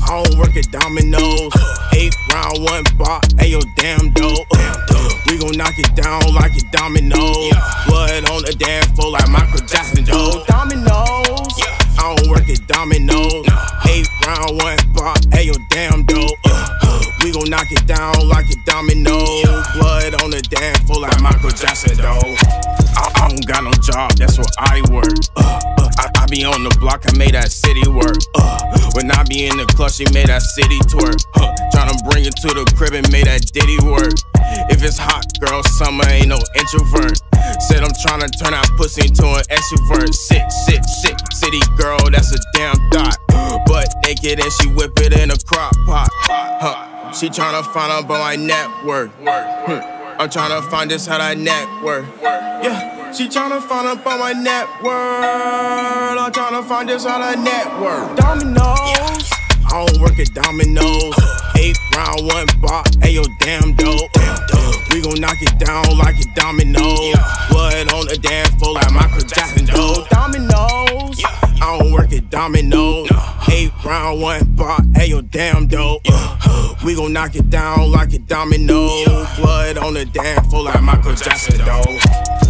I don't work at Dominos. 8 round, 1 bar, ayo, damn dope. We gon' knock it down like a domino. Blood on the dance floor like Michael Jackson, though. Dominos. I don't work at Dominos. 8 round, 1 bar, ayo, damn dope. We gon' knock it down like a domino. Blood on the dance floor like Michael Jackson, though. I don't got no job, that's where I work. I be on the block, I made that city work. When I be in the club, she made that city twerk. Tryna bring it to the crib and made that ditty work. If it's hot, girl, summer ain't no introvert. Said I'm tryna turn that pussy into an extrovert. Sick, city girl, that's a damn thought. Butt naked and she whip it in a crock pot. She tryna find out about my network. I'm tryna find this how that network. Yeah, she tryna find out about my network. I'm tryna find this how that network. Dominos. I don't work at Dominos. 8 round, 1 bar, ayo, damn dope. We gon' knock it down like a domino. Blood on the dance floor like Michael Jackson, though. Dominos. I don't work at Dominos. 8 round, 1 bar, ayo, damn dope. We gon' knock it down like a domino. Blood on the dance floor like Michael Jackson, though.